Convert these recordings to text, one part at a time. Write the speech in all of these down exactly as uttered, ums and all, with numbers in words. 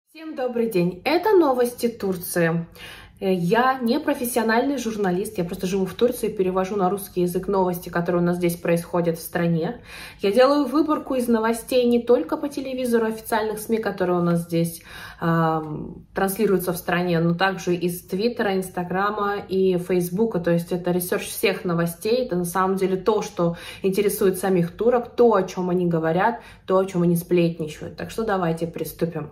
Всем добрый день! Это новости Турции. Я не профессиональный журналист, я просто живу в Турции, перевожу на русский язык новости, которые у нас здесь происходят в стране. Я делаю выборку из новостей не только по телевизору, официальных СМИ, которые у нас здесь э, транслируются в стране, но также из Твиттера, Инстаграма и Фейсбука. То есть это ресерч всех новостей, это на самом деле то, что интересует самих турок, то, о чем они говорят, то, о чем они сплетничают. Так что давайте приступим.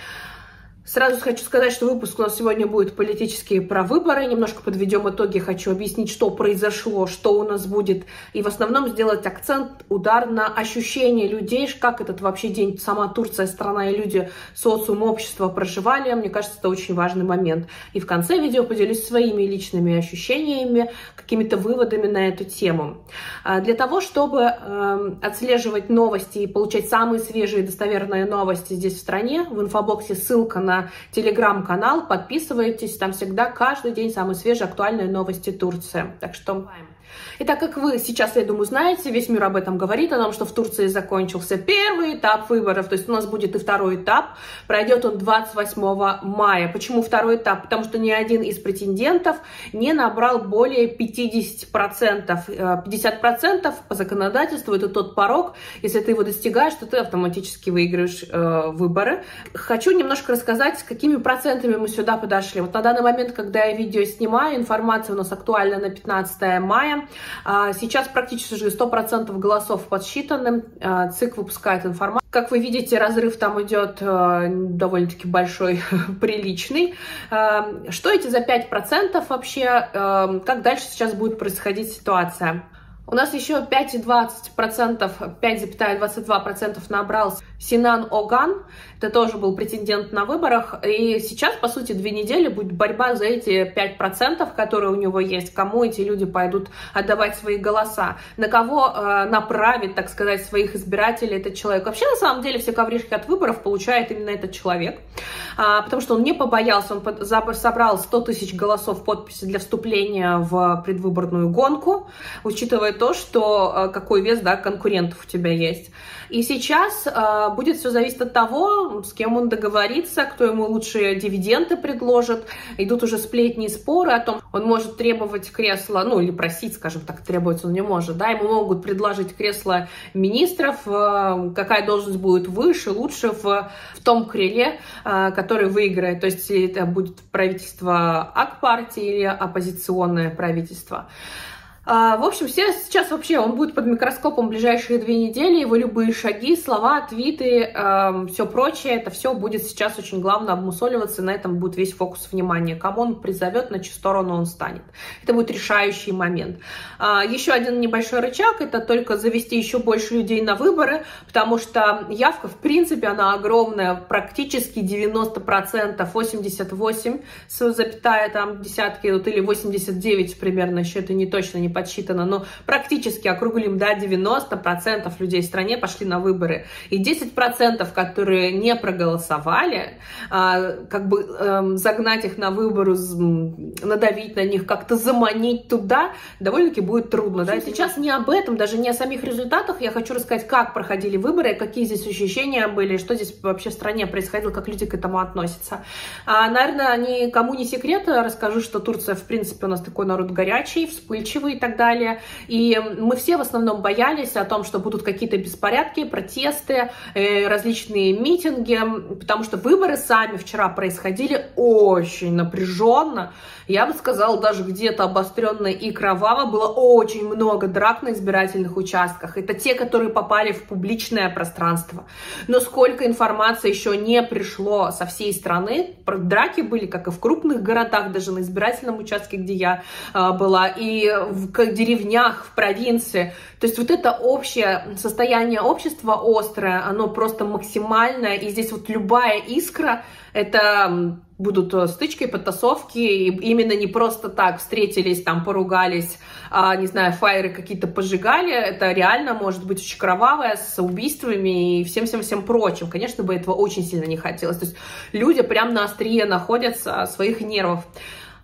Сразу хочу сказать, что выпуск у нас сегодня будет политический, про выборы. Немножко подведем итоги, хочу объяснить, что произошло, что у нас будет. И в основном сделать акцент, удар на ощущения людей, как этот вообще день, сама Турция, страна и люди, социум, общество проживали. Мне кажется, это очень важный момент. И в конце видео поделюсь своими личными ощущениями, какими-то выводами на эту тему. Для того, чтобы отслеживать новости и получать самые свежие и достоверные новости здесь в стране, в инфобоксе ссылка на телеграм-канал, подписывайтесь, там всегда каждый день самые свежие актуальные новости Турции. Так что... И так как вы сейчас, я думаю, знаете, весь мир об этом говорит, о том, что в Турции закончился первый этап выборов, то есть у нас будет и второй этап, пройдет он двадцать восьмого мая. Почему второй этап? Потому что ни один из претендентов не набрал более пятидесяти процентов. пятьдесят процентов по законодательству это тот порог, если ты его достигаешь, то ты автоматически выиграешь э, выборы. Хочу немножко рассказать, с какими процентами мы сюда подошли. Вот на данный момент, когда я видео снимаю, информация у нас актуальна на пятнадцатое мая. Сейчас практически сто процентов голосов подсчитаны, ЦИК выпускает информацию. Как вы видите, разрыв там идет довольно-таки большой, приличный. Что эти за пять процентов вообще, как дальше сейчас будет происходить ситуация? У нас еще пять целых двадцать процентов, пять целых двадцать два процента набрал Синан Оган, это тоже был претендент на выборах, и сейчас, по сути, две недели будет борьба за эти пять процентов, которые у него есть, кому эти люди пойдут отдавать свои голоса, на кого э, направит, так сказать, своих избирателей этот человек. Вообще, на самом деле, все ковришки от выборов получает именно этот человек, э, потому что он не побоялся, он под, за, собрал сто тысяч голосов подписи для вступления в предвыборную гонку, учитывая то, что э, какой вес, да, конкурентов у тебя есть. И сейчас э, будет все зависеть от того, с кем он договорится, кто ему лучшие дивиденды предложит. Идут уже сплетни и споры о том, он может требовать кресла, ну или просить, скажем так, требовать он не может, да, ему могут предложить кресло министров, э, какая должность будет выше, лучше в, в том крыле, э, который выиграет, то есть это будет правительство ак-партии или оппозиционное правительство. В общем, все сейчас вообще, он будет под микроскопом в ближайшие две недели, его любые шаги, слова, твиты, э, все прочее, это все будет сейчас очень главное обмусоливаться, и на этом будет весь фокус внимания. Кому он призовет, на чью сторону он станет. Это будет решающий момент. Э, еще один небольшой рычаг, это только завести еще больше людей на выборы, потому что явка, в принципе, она огромная, практически девяносто процентов, восемьдесят восемь запятая там десятки, вот, или восемьдесят девять примерно, еще это не точно, не подсчитано, но практически округлим, да, девяносто процентов людей в стране пошли на выборы. И десять процентов, которые не проголосовали, а, как бы эм, загнать их на выборы, надавить на них, как-то заманить туда, довольно-таки будет трудно. Да? Сейчас не об этом, даже не о самих результатах. Я хочу рассказать, как проходили выборы, какие здесь ощущения были, что здесь вообще в стране происходило, как люди к этому относятся. А, наверное, никому не секрет, расскажу, что Турция, в принципе, у нас такой народ горячий, вспыльчивый, и так далее. И мы все в основном боялись о том, что будут какие-то беспорядки, протесты, э, различные митинги, потому что выборы сами вчера происходили очень напряженно. Я бы сказала, даже где-то обостренно и кроваво. Было очень много драк на избирательных участках. Это те, которые попали в публичное пространство. Но сколько информации еще не пришло со всей страны. Драки были, как и в крупных городах, даже на избирательном участке, где я э, была, и в деревнях, в провинции. То есть вот это общее состояние общества острое, оно просто максимальное. И здесь вот любая искра, это будут стычки, потасовки. И именно не просто так встретились, там поругались, а, не знаю, фаеры какие-то пожигали. Это реально может быть очень кровавое, с убийствами и всем-всем-всем прочим. Конечно бы этого очень сильно не хотелось. То есть люди прям на острие находятся своих нервов.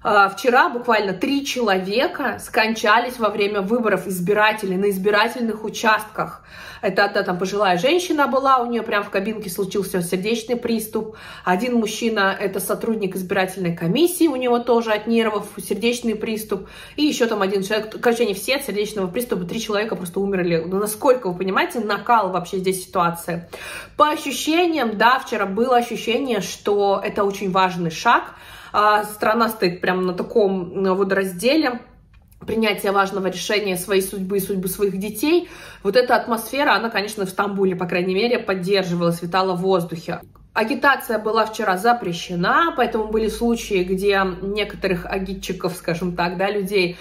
Вчера буквально три человека скончались во время выборов избирателей на избирательных участках. Это одна там пожилая женщина была, у нее прям в кабинке случился сердечный приступ. Один мужчина, это сотрудник избирательной комиссии, у него тоже от нервов сердечный приступ. И еще там один человек, короче, они все от сердечного приступа, три человека просто умерли. Ну, насколько, вы понимаете, накал вообще здесь ситуация. По ощущениям, да, вчера было ощущение, что это очень важный шаг. Страна стоит прямо на таком водоразделе, принятие важного решения своей судьбы и судьбы своих детей. Вот эта атмосфера, она, конечно, в Стамбуле, по крайней мере, поддерживалась, витала в воздухе. Агитация была вчера запрещена, поэтому были случаи, где некоторых агитчиков, скажем так, да, людей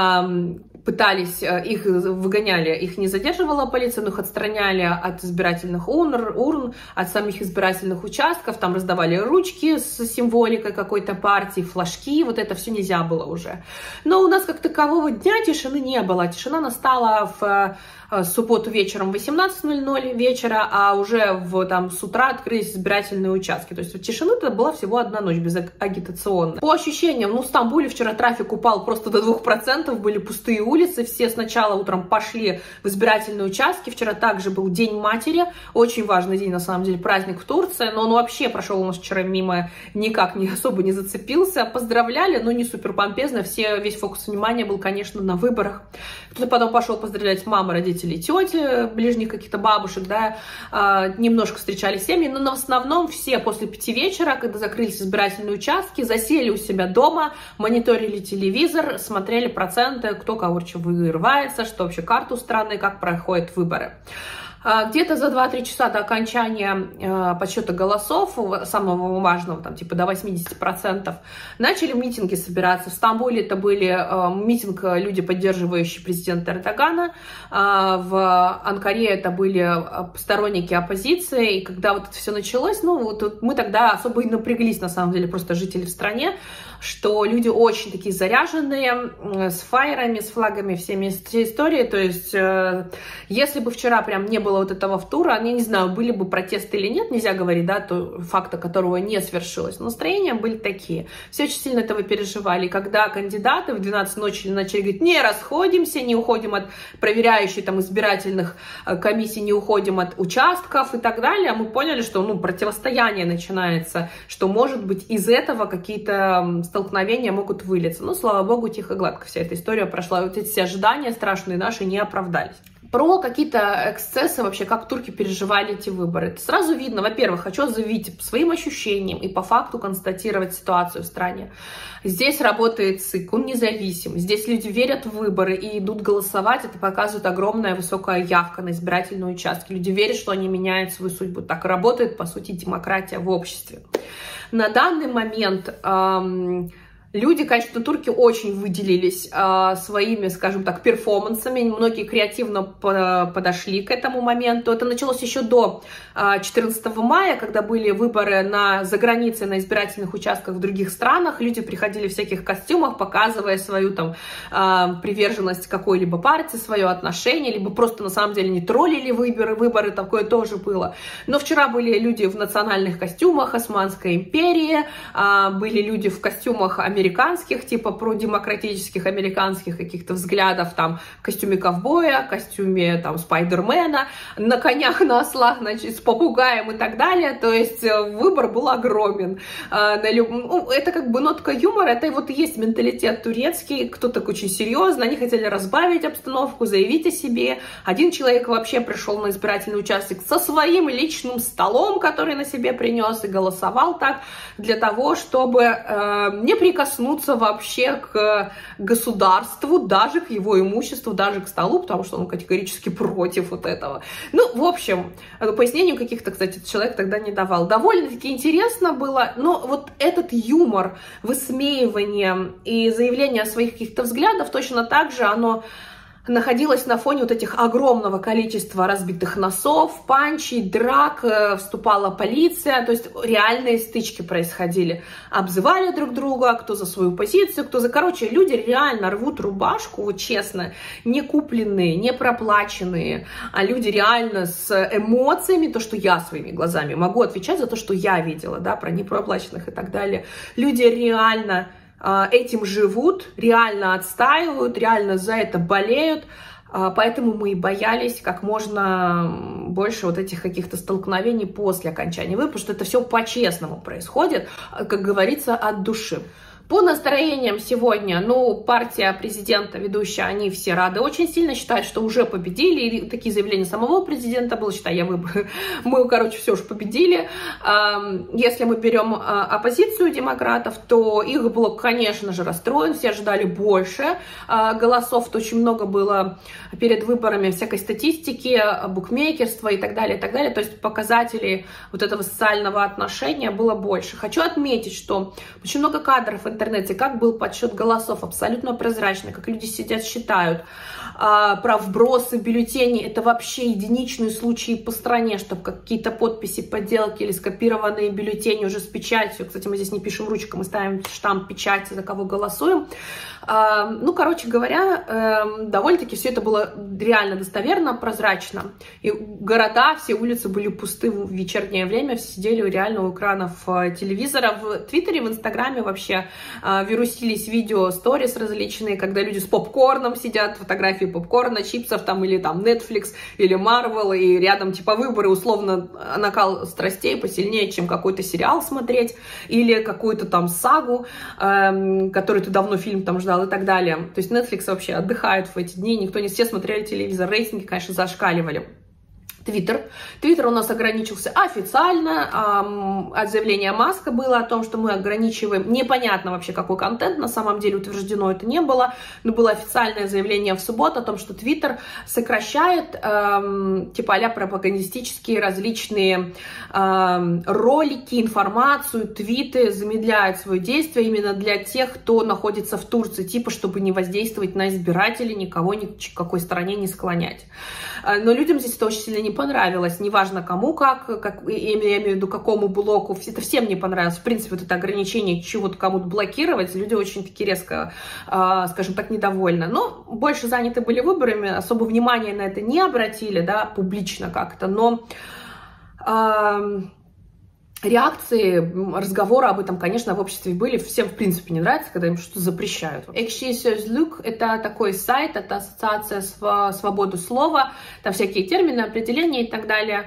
эм, пытались, их выгоняли, их не задерживала полиция, но их отстраняли от избирательных урн, урн, от самих избирательных участков, там раздавали ручки с символикой какой-то партии, флажки, вот это все нельзя было уже. Но у нас как такового дня тишины не было, тишина настала в субботу вечером в восемнадцать ноль ноль вечера, а уже в, там, с утра открылись избирательные участки. То есть тишины-то была всего одна ночь без агитационной. По ощущениям, ну, в Стамбуле вчера трафик упал просто до двух процентов, были пустые улицы, все сначала утром пошли в избирательные участки. Вчера также был День матери, очень важный день, на самом деле, праздник в Турции, но он вообще прошел у нас вчера мимо, никак не особо не зацепился. Поздравляли, но не супер помпезно, все, весь фокус внимания был, конечно, на выборах. Кто-то потом пошел поздравлять мамы, родителей, тети, ближних каких-то бабушек, да, немножко встречали семьи, но в основном все после пяти вечера, когда закрылись избирательные участки, засели у себя дома, мониторили телевизор, смотрели проценты, кто кого вырывается, что вообще карту страны, как проходят выборы. Где-то за два-три часа до окончания э, подсчета голосов, самого важного, там, типа до восьмидесяти процентов, начали митинги собираться. В Стамбуле это были э, митинг, люди, поддерживающие президента Эрдогана. Э, в Анкаре это были сторонники оппозиции. И когда вот это все началось, ну, вот мы тогда особо и напряглись, на самом деле, просто жители в стране, что люди очень такие заряженные, э, с фаерами, с флагами, всеми истории. То есть, э, если бы вчера прям не было вот этого втура, я не знаю, были бы протесты или нет, нельзя говорить, да, то факта которого не свершилось. Но настроения были такие. Все очень сильно этого переживали. И когда кандидаты в двенадцать ночи начали говорить, не расходимся, не уходим от проверяющих там избирательных комиссий, не уходим от участков и так далее, мы поняли, что, ну, противостояние начинается, что, может быть, из этого какие-то столкновения могут вылиться. Но, слава богу, тихо, гладко вся эта история прошла. И вот эти все ожидания страшные наши не оправдались. Про какие-то эксцессы вообще, как турки переживали эти выборы. Это сразу видно, во-первых, хочу заявить своим ощущениям и по факту констатировать ситуацию в стране. Здесь работает ЦИК, он независим. Здесь люди верят в выборы и идут голосовать. Это показывает огромная высокая явка на избирательные участки. Люди верят, что они меняют свою судьбу. Так работает, по сути, демократия в обществе. На данный момент... Эм, Люди, конечно, турки очень выделились э, своими, скажем так, перформансами. Многие креативно по подошли к этому моменту. Это началось еще до э, четырнадцатого мая, когда были выборы на, за границей на избирательных участках в других странах. Люди приходили в всяких костюмах, показывая свою там э, приверженность какой-либо партии, свое отношение, либо просто на самом деле не троллили выборы. Выборы такое тоже было. Но вчера были люди в национальных костюмах Османской империи, э, были люди в костюмах американских, американских, типа продемократических американских каких-то взглядов, там, в костюме ковбоя, в костюме, там, Спайдермена, на конях, на ослах, значит, с попугаем и так далее, то есть выбор был огромен. Это как бы нотка юмора, это вот и есть менталитет турецкий, кто-то очень серьезно, они хотели разбавить обстановку, заявить о себе. Один человек вообще пришел на избирательный участок со своим личным столом, который на себе принес, и голосовал так, для того, чтобы э, не прикоснуться вообще к государству, даже к его имуществу, даже к столу, потому что он категорически против вот этого. Ну, в общем, пояснений каких-то, кстати, человек тогда не давал. Довольно-таки интересно было, но вот этот юмор, высмеивание и заявление о своих каких-то взглядах точно так же, оно находилась на фоне вот этих огромного количества разбитых носов, панчей, драк, вступала полиция, то есть реальные стычки происходили. Обзывали друг друга, кто за свою позицию, кто за... Короче, люди реально рвут рубашку, вот честно, не купленные, не проплаченные, а люди реально с эмоциями, то, что я своими глазами могу отвечать за то, что я видела, да, про непроплаченных и так далее. Люди реально этим живут, реально отстаивают, реально за это болеют. Поэтому мы и боялись как можно больше вот этих каких-то столкновений после окончания выборов, потому что это все по-честному происходит, как говорится, от души. По настроениям сегодня, ну, партия президента, ведущая, они все рады очень сильно, считают, что уже победили, и такие заявления самого президента было, считай, я выбор, мы, короче, все уже победили. Если мы берем оппозицию демократов, то их блок, конечно же, расстроен, все ожидали больше голосов, то очень много было перед выборами всякой статистики, букмекерства и так далее, и так далее, то есть показателей вот этого социального отношения было больше. Хочу отметить, что очень много кадров в интернете, как был подсчет голосов, абсолютно прозрачно, как люди сидят, считают, а, про вбросы бюллетеней, это вообще единичные случаи по стране, чтобы какие-то подписи, подделки или скопированные бюллетени уже с печатью, кстати, мы здесь не пишем ручкой, мы ставим штамп печати, за кого голосуем. А, ну, короче говоря, э, довольно-таки все это было реально достоверно, прозрачно, и города, все улицы были пусты в вечернее время, все сидели реально у экранов телевизора, в Твиттере, в Инстаграме вообще вирусились видео, сторис различные, когда люди с попкорном сидят, фотографии попкорна, чипсов там, или там Netflix, или Marvel, и рядом типа выборы, условно, накал страстей посильнее, чем какой-то сериал смотреть, или какую-то там сагу, эм, который ты давно фильм там ждал и так далее. То есть Netflix вообще отдыхает в эти дни, никто не все смотрели телевизор, рейтинги, конечно, зашкаливали. Твиттер. Твиттер у нас ограничился официально. Эм, от заявления Маска было о том, что мы ограничиваем. Непонятно вообще, какой контент. На самом деле утверждено это не было. Но было официальное заявление в субботу о том, что Твиттер сокращает эм, типа а-ля пропагандистические различные эм, ролики, информацию, твиты, замедляет свое действие именно для тех, кто находится в Турции, типа чтобы не воздействовать на избирателей, никого ни к какой стороне не склонять. Но людям здесь это очень сильно не понравилось, неважно кому, как, как я имею в виду, какому блоку, это всем не понравилось. В принципе, вот это ограничение чего-то кому-то блокировать, люди очень-таки резко, э, скажем так, недовольны. Но больше заняты были выборами, особо внимания на это не обратили, да, публично как-то, но... Э, реакции, разговоры об этом, конечно, в обществе были. Всем, в принципе, не нравится, когда им что-то запрещают. Экши Sözlük — это такой сайт, это ассоциация свободы слова, там всякие термины, определения и так далее.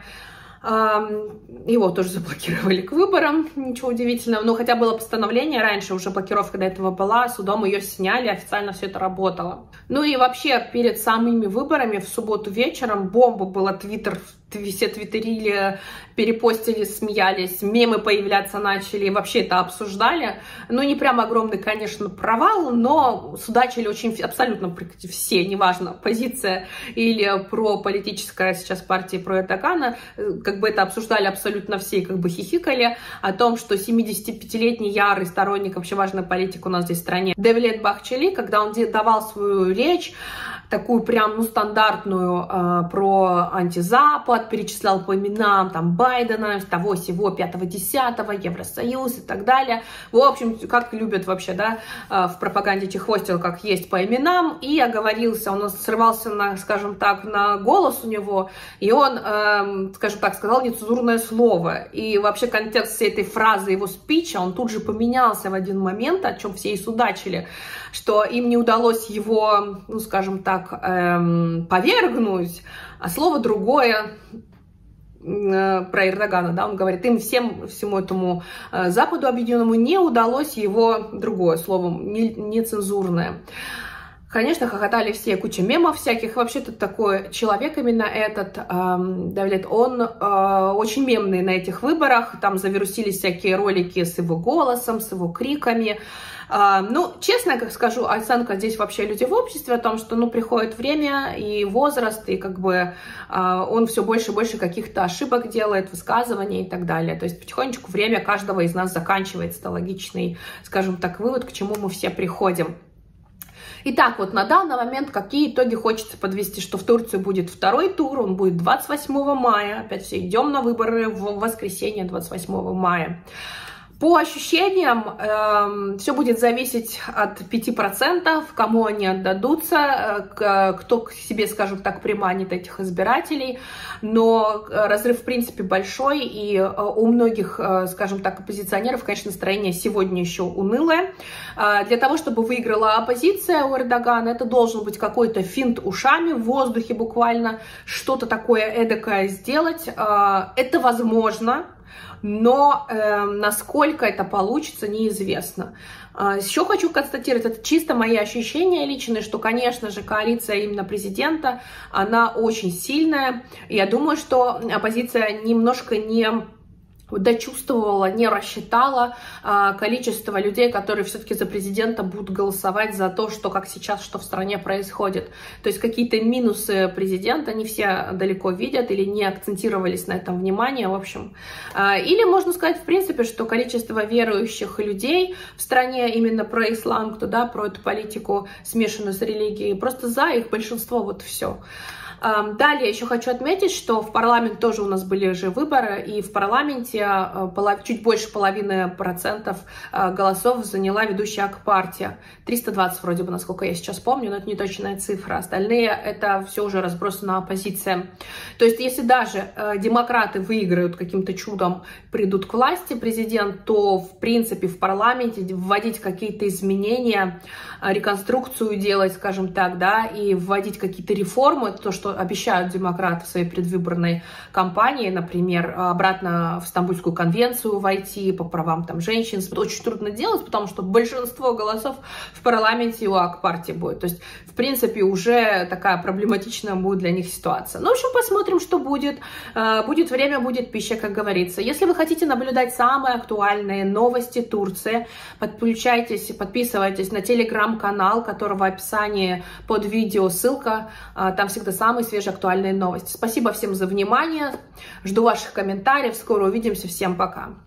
Его тоже заблокировали к выборам, ничего удивительного. Но хотя было постановление, раньше уже блокировка до этого была, судом ее сняли, официально все это работало. Ну и вообще, перед самыми выборами в субботу вечером бомба была, Твиттер, все твиттерили, перепостили, смеялись, мемы появляться начали, и вообще это обсуждали. Ну, не прям огромный, конечно, провал, но судачили очень абсолютно все, неважно, позиция или прополитическая сейчас партия, про Эрдогана, как бы это обсуждали абсолютно все, как бы хихикали о том, что семидесятипятилетний ярый сторонник, вообще важная политика у нас здесь в стране, Девлет Бахчели, когда он давал свою речь, такую прям, ну, стандартную э, про антизапад, перечислял по именам там Байдена, того, сего, пятого, десятого, Евросоюз и так далее. В общем, как любят вообще, да, э, в пропаганде чехвостил, как есть по именам, и оговорился, он срывался на, скажем так, на голос у него, и он, э, скажем так, сказал нецензурное слово. И вообще контекст всей этой фразы, его спича, он тут же поменялся в один момент, о чем все и судачили, что им не удалось его, ну, скажем так, эм, повергнуть, а слово другое э, про Эрдогана, да, он говорит, им всем, всему этому э, Западу объединенному не удалось его другое слово, нецензурное. Конечно, хохотали все, куча мемов всяких. Вообще-то такой человек именно этот, эм, Давлет, он э, очень мемный на этих выборах. Там завирусились всякие ролики с его голосом, с его криками. Э, ну, честно, как скажу, оценка здесь вообще люди в обществе о том, что, ну, приходит время и возраст, и как бы э, он все больше и больше каких-то ошибок делает, высказываний и так далее. То есть потихонечку время каждого из нас заканчивается. Это логичный, скажем так, вывод, к чему мы все приходим. Итак, вот на данный момент какие итоги хочется подвести, что в Турции будет второй тур, он будет двадцать восьмого мая, опять все идем на выборы в воскресенье двадцать восьмого мая. По ощущениям, э, все будет зависеть от пяти процентов, кому они отдадутся, э, кто к себе, скажем так, приманит этих избирателей. Но разрыв, в принципе, большой, и э, у многих, э, скажем так, оппозиционеров, конечно, настроение сегодня еще унылое. Э, для того, чтобы выиграла оппозиция у Эрдогана, это должен быть какой-то финт ушами в воздухе буквально, что-то такое эдакое сделать. Э, это возможно. Но э, насколько это получится, неизвестно. Э, еще хочу констатировать, это чисто мои ощущения личные, что, конечно же, коалиция именно президента, она очень сильная. Я думаю, что оппозиция немножко не дочувствовала, не рассчитала а, количество людей, которые все-таки за президента будут голосовать за то, что как сейчас, что в стране происходит. То есть какие-то минусы президента не все далеко видят или не акцентировались на этом внимание, в общем. А, или можно сказать, в принципе, что количество верующих людей в стране именно про ислам, кто, да, про эту политику, смешанную с религией, просто за их большинство, вот все. Далее еще хочу отметить, что в парламент тоже у нас были же выборы, и в парламенте чуть больше половины процентов голосов заняла ведущая Ак-партия. триста двадцать вроде бы, насколько я сейчас помню, но это не точная цифра. Остальные это все уже разбросана оппозиция. То есть если даже демократы выиграют каким-то чудом, придут к власти президент, то в принципе в парламенте вводить какие-то изменения, реконструкцию делать, скажем так, да, и вводить какие-то реформы, то, что обещают демократы в своей предвыборной кампании, например, обратно в Стамбульскую конвенцию войти по правам там женщин, очень трудно делать, потому что большинство голосов в парламенте у Ак-партии будет. То есть, в принципе, уже такая проблематичная будет для них ситуация. Ну, в общем, посмотрим, что будет. Будет время, будет пища, как говорится. Если вы хотите наблюдать самые актуальные новости Турции, подключайтесь, подписывайтесь на телеграм-канал, которого в описании под видео ссылка. Там всегда самые свежие актуальные новости. Спасибо всем за внимание. Жду ваших комментариев. Скоро увидимся. Всем пока.